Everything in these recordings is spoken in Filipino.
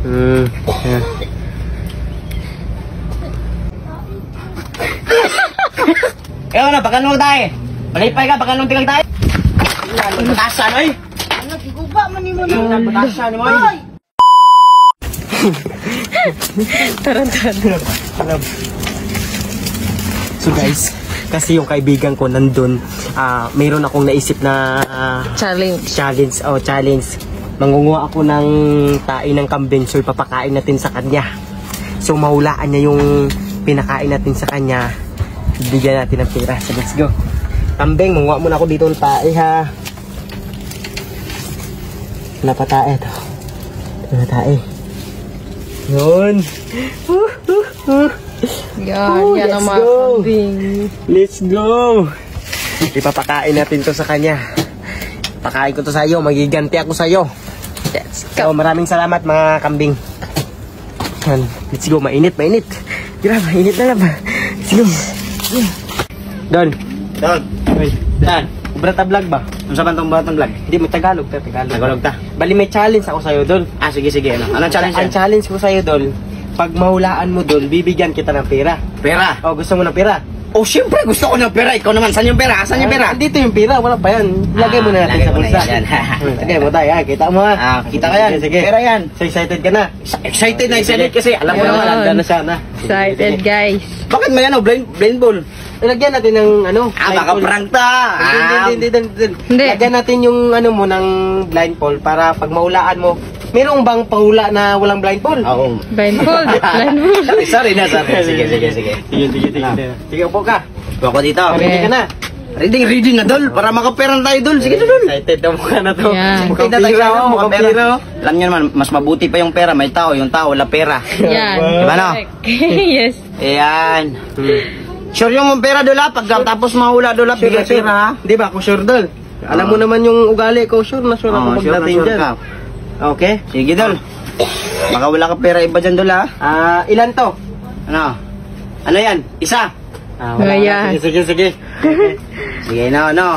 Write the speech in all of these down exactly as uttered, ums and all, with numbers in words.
Hmm. Yeah. Kaya na, pagkanong tayo. Malipay ka, pagkanong tinggal tayo. Batasan, oy. Ano, giguba man ni mo na. Batasan, oy. Tarantado. So guys, kasi yung kaibigan ko nandun, uh, mayroon akong naisip na uh, Challenge. challenge. Oh, challenge. Mangunguha ako ng tae ng kambing, so ipapakain natin sa kanya. So mahulaan niya yung pinakain natin sa kanya, bigyan natin ng pera. So let's go. Kambing, manguha muna ako dito ng tae ha. Wala pa tae to. Wala tae. Yun. Uh, uh, uh. Yan, Oh, yan let's ang mga go. kambing. Let's go. Ipapakain natin to sa kanya. Pakain ko to sa iyo, magiganti ako sa iyo. Let's So, go. maraming salamat mga kambing. Yan. Let's go, mainit, mainit. Grabe, mainit na lang ba? Let's go. Don. Don. Uy, Dan. Brata vlog ba? Ano sa bantong batong vlog? Hindi, may Tagalog ta, Tagalog. Tagalog ta. Bali, may challenge ako sa'yo, Don. Ah, sige, sige. Ano? Anong challenge Ang yan? challenge ko sa'yo, Don, pag mahulaan mo, Don, bibigyan kita ng pera. Pera. O, gusto mo ng pera? Oh, siyempre gusto ko ng pera. Ikaw naman, saan yung pera? Saan yung pera? Ah, dito yung pera, wala pa yan. Lagay mo na natin lagay sa mo na bulsa. yan. Lagay mo tayo, ha? Kita mo ha? Ah, kita ka yan. Sige, sige. Pera yan. So excited ka na? Excited na excited kasi alam mo Ayun. naman. Handa na siya na. Excited, guys. Bakit may ano, blind, blind ball? Ilagyan natin ng ano? Ah, baka blindfold. prank ta. Hindi, hindi, Ah, hindi, hindi, hindi. Hindi. Lagyan natin yung ano mo ng blindfold para pag mahulaan mo. Mayroong bang pahula na walang blindfold? Oo. Blindfold. Blindfold. Sorry, sorry na, sorry. Sige, sige, sige. Sige, sige, sige. Ah. Sige, upo ka. Ako dito. Ready ka na? Ready, ready na, Dol. Para makapera na tayo, Dol. Sige, Dol. Excited na mukha na to. Yan. Mukhang Kita tayo pira, sa oh, mukhang mukhang pera. pira, oh. Alam nyo naman, mas mabuti pa yung pera. May tao, yung tao, wala pera. Yan. Diba, no? Yes. Ayan. Sure yung pera, Dol, ha? Pag tapos mahula, Dol, ha? Bigay pera, ha? Di ba, ako sure Dol. Alam mo naman yung ugali ko, sure na sure ako Oo, sure na pagdating sure dyan. ka. Okay? Sige, Dol. Baka wala ka pera iba dyan, Dol, ha? Ah, ilan to? Ano? Ano yan? Isa. Ah, wala Ayan. na. Sige, sige, sige. Sige na, ano?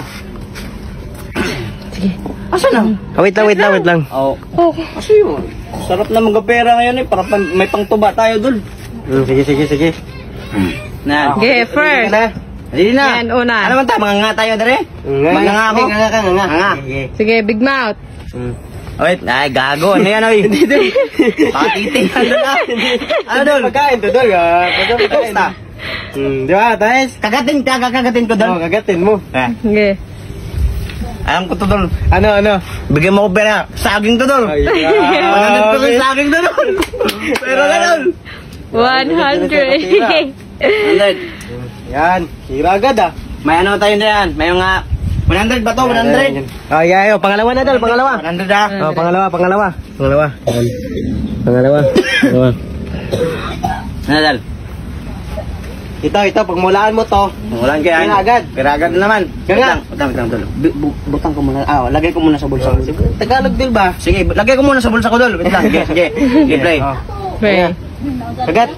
Sige. Asa na? Ah, wait lang, wait lang, wait lang. Oh. Oh. Asa yun? Sarap na magkapera ngayon, eh. Para pang, may pangtuba tayo, Dol. Hmm, sige, sige, sige. Na. Okay, first. Ready na. Yan, una. Ano man ta? Mga nga tayo, Dere? Nga, Mga nga ako? Nga, nga, nga, nga. Nga. Sige. Sige, big mouth. Hmm. Wait, ay, gago. Ano yan, oy? Pakatiting. Ano na? Ano, Dol? Pagkain to, Dol. Ah, pagkain. Basta. Hmm, di ba, Taes? Kagatin, kagagatin ko, Oh, Dol. kagatin mo. Eh, Sige. alam ko to, Dol. Ano, ano? Bigyan mo ko pera. Saging to, Dol. Ay, one hundred ah, percent okay. saging to, Dol. Pero na, Dol. one hundred. one hundred. Yan, hira agad ah. May ano tayo na yan? May mga one hundred ba to? one hundred? Oh, yeah, yeah. Pangalawa na, Dol. Pangalawa. one hundred, ah. Oh, pangalawa, pangalawa. Pangalawa. Yan. Pangalawa. Pangalawa. Ano, Dol? Ito, ito. Pagmulaan mo to. Walang kaya. Pera agad. Pera agad na naman. Kaya nga. Butang, butang, Dol. Bu- bu- Butang ko muna. Ah, lagay ko muna sa bulsa ko. Tagalog, Dol ba? Sige, lagay ko muna sa bulsa ko, Dol. Wait lang. Sige, sige. Sige, play. Oh. Okay. Kagat.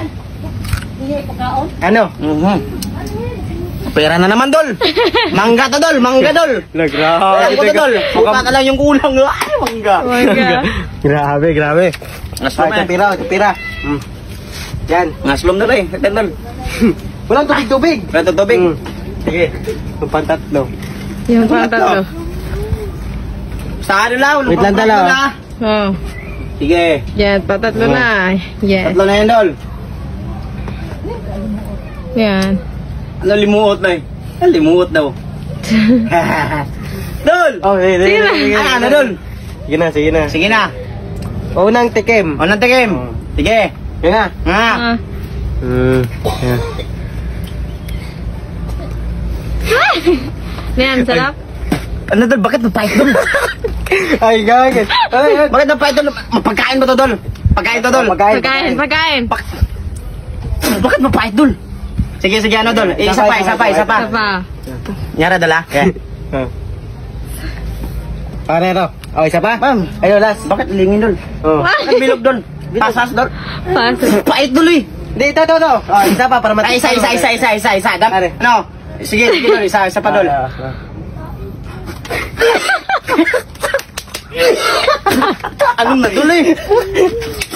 Ano? Mhm. Pera na naman, Dol. Mangga to, Dol. Mangga, Dol. Grabe. Ay, ko to, Dol. Suka ka lang yung kulang. Ay, mangga. Oh my God. Grabe, grabe. Ngaslom Ah, ito eh. pira, ito pira. Hmm. Yan. Ngaslom na rin. Ito, Dol. Walang tubig-tubig. Wala to tubig. Hmm. Sige. Yung pantatlo. Yung pang tatlo. Sa ano lang. Wait lang, Dol, ah. Oh. Sige. Yan, patatlo na. Yes. Tatlo na yan, Dol. Yan. Ano limuot na eh? Ano limuot daw? Dol! Oh, sige, sige, Sige na. sige, Ah, ano, Dol? Sige na, sige na. Sige na. Unang tikim. O, nantikim. Oh. Sige. Sige na. Nga. Ah. Hmm. Yan. Yan, sarap. Ano, Dol? Bakit napahit, Dol? Ay, gagawin. Ay, ay. Bakit napahit, Dol? Pagkain mo to, Dol. Pagkain to, Dol. Pagkain. Pagkain, pagkain. Bakit mapahit, Dol? Sige, sige, ano, Dol? Eh, isa pa, isa pa, isa pa. Isa pa. Nyara, Dol, ah. Yeah. Ah. Parero. Oh, isa pa? Ma'am. Ayun, last. Bakit lingin, Dol? Oh. Bakit bilog, Dol? Pasas, Dol. Paso. Pahit, Dol, eh. Hindi, ito, ito, ito. Oh, isa pa para Ay, isa, isa, isa, isa, isa, isa. Dam- Are. Ano? Sige, sige, Dol. Isa, isa pa, Dol. Ah, ah. Anong na, Dol, eh?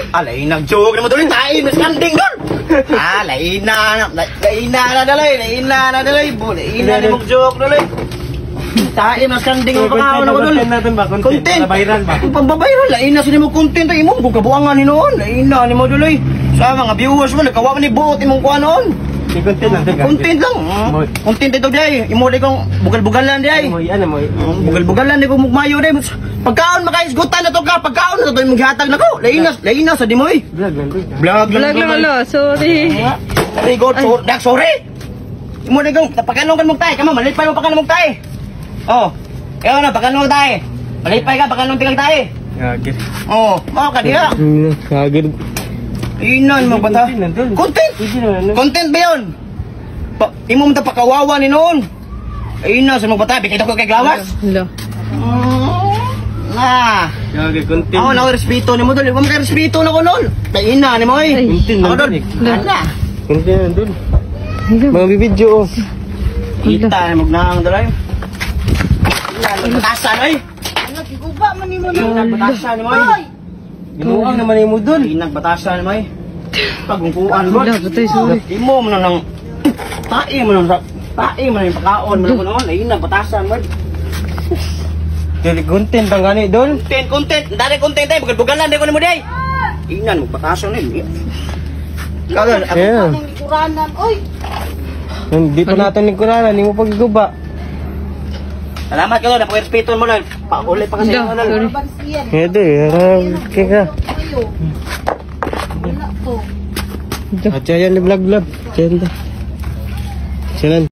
Ah, lain nag-joke na mo dol. Tain na skanding dol. Ah, lain na. Lain na na dalay. Lain na na dalay. Lain na na mag-joke dalay. Tain na skanding mo pa na mo dol. Content natin ba? Content. Viral ba? Kung pambabayran, lain na sila mo content ay imo. Kung kabuangan ni noon. Lain na ni mo dalay. Sa mga viewers mo, nagkawa ni buot imong kuha noon. Di content natin. Content lang. Moy. Content ito day. Imo day kong bugal-bugalan day. Moy, ano mo? Bugal-bugalan day kong mugmayo day. Pagkaon makaisgutan na to ka. Pagkaon na to yung maghatag na ko. Lain na, lain na sa di mo eh. Vlog lang doon. Vlog Vlog lang alo. Sorry. Sorry God, sorry. Dak, sorry. Imo day kong pagkanong kan mong tay. Kamo malipay mo pagkanong mong tay. Oh. Ikaw na pagkanong mong tay. Malipay ka pagkanong tigang tay. Gagir. Oh, mao ka diha. Gagir. Inan mo bata. Content nandun. Content. Pwede naman ano. Content ba yun? Pa, imo mo ta pakawawa ni noon. Ay na sa mga bata, bigay ko kay Glawas. Alo. Na. Gagir, content. Ako na respeto ni mo dol. Wa may respeto na ko noon. Kay ina ni mo eh. Ay. Content Ako dol. nandun eh. Ana. Content nandun. Mga bibidyo oh. Kita na magnang dol ay. Batasan ay. Ano giguba man ni mo noon. Batasan ni mo ay. Ginuang naman yung mo dun. Inang batasan mo eh. Pagungkuan mo. Wala, patay, sorry. Imo mo na nang tae mo na tae mo na yung pagkaon mo na ko noon. Ay inang batasan mo. Gagir, content bang gani dun? Content, content. Dari content tayo. Bugal-bugalan. Dari ko na mo day. Inan, magpatasan eh. Kagal, ako. Yeah. Kuranan, oy! Hindi pa natin ni Kurana, hindi mo pagiguba. Salamat ka doon. Napag-respeto mo lang. Paulay pa kasi. Alo, ano. sorry. Bansiyan. Hindi, harap ka. Kayo. Wala to. At siya yan ni vlog vlog. Siya yan. Siya yan.